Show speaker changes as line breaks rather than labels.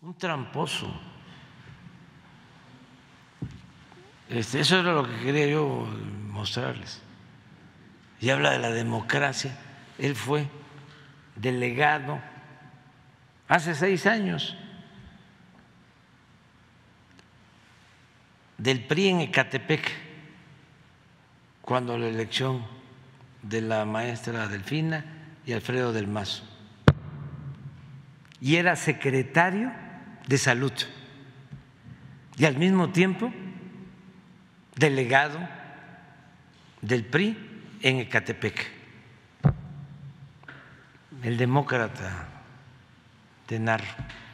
un tramposo. Eso era lo que quería yo mostrarles. Y habla de la democracia. Él fue delegado hace 6 años del PRI en Ecatepec, cuando la elección de la maestra Delfina y Alfredo del Mazo. Y era secretario de Salud y al mismo tiempo delegado del PRI en Ecatepec. El demócrata de Narro.